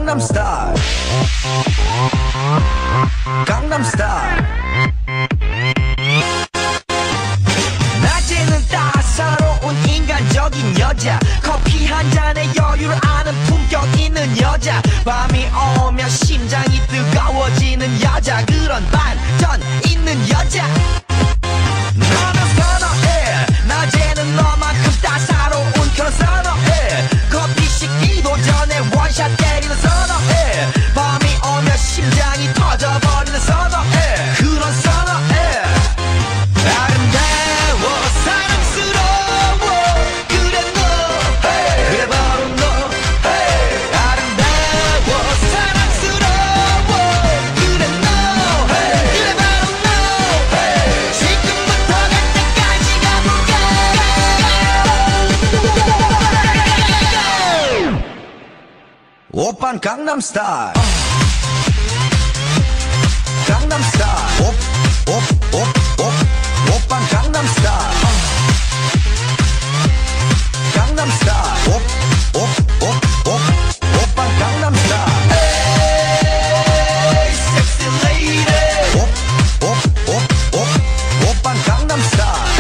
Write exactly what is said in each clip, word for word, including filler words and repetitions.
강남스타일 강남스타일 낮에는 따사로운 인간적인 여자 커피 한 잔에 여유를 아는 품격 있는 여자 밤이 오면 심장이 뜨거워지는 여자 그런 반전 있는 여자 너는 선호해 낮에는 너만큼 따사로운 그런 선호해 커피 식기도 전에 원샷 때리는 선호해 밤이 오면 심장이 터져버리는 선호해 그런 선호해 아름다워 사랑스러워 그래 너 hey. 그래 바로 너 hey. 아름다워 사랑스러워 그래 너 hey. 그래 바로 너 hey. 지금부터 갈 때까지 가볼까 오빤 강남스타일 강남스타일 옵, 옵, 옵, 옵 오빤 강남스타일 강남스타일 옵, 옵, 옵, 옵 오빤 강남스타일 에이 섹시 레이디 옵, 옵, 옵, 옵 오빤 강남스타일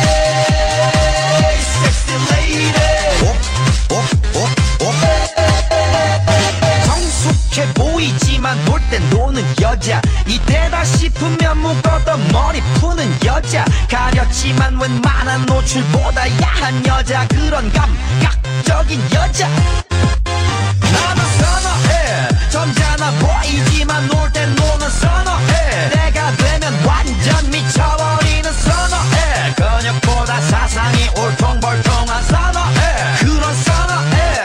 에이 섹시 레이디 옵, 옵, 옵, 옵 성숙해 보이지만 놀 땐 노는 여자 이때다 싶으면 묶었던 머리 푸는 여자 가렸지만 웬만한 노출보다 야한 여자 그런 감각적인 여자 나는 선호해 점잖아 보이지만 놀 땐 노는 선호해 내가 되면 완전 미쳐버리는 선호해 근육보다 사상이 울퉁불퉁한 선호해 그런 선호해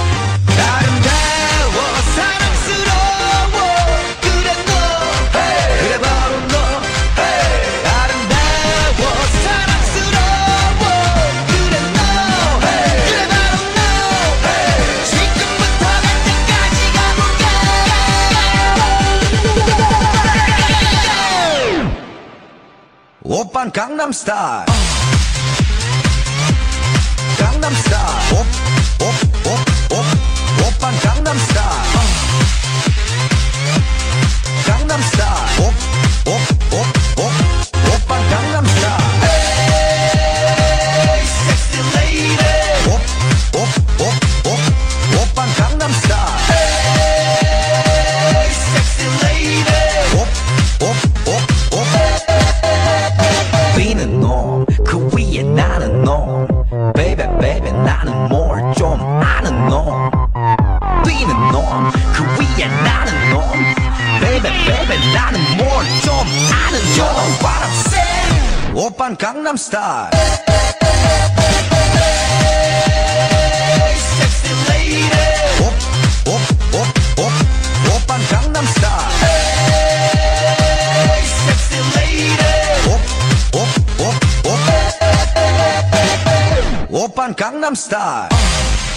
아름다워 사랑스러워 그래 너 hey. 그래 바로 너 hey. 아름다워 사랑스러워 그래 너 hey. 그래 바로 너 hey. 지금부터 갈 때까지 가볼까 오빤 강남스타일 강남스타일 옵, 옵, 옵, 옵 오빤 강남스타일 강남스타일 옵, 옵, 옵, 옵 오빤 강남스타일 에이 섹시 레이디 옵, 옵, 옵, 옵 오빤 강남스타일 에이 섹시 레이디 옵, 옵, 옵, 옵 비는 놈 그 위에 나는 놈 Baby baby 나는 뭘 좀 아는 놈 뛰는 놈 그 위에 나는 놈 Baby baby 나는 뭘 좀 아는 놈 You know what I'm saying 오빤 강남스타일 Sexy lady 옵, 옵, 옵, 옵 오빤 강남스타일 Sexy lady 옵, 옵, 옵, 옵 오빤 강남스타일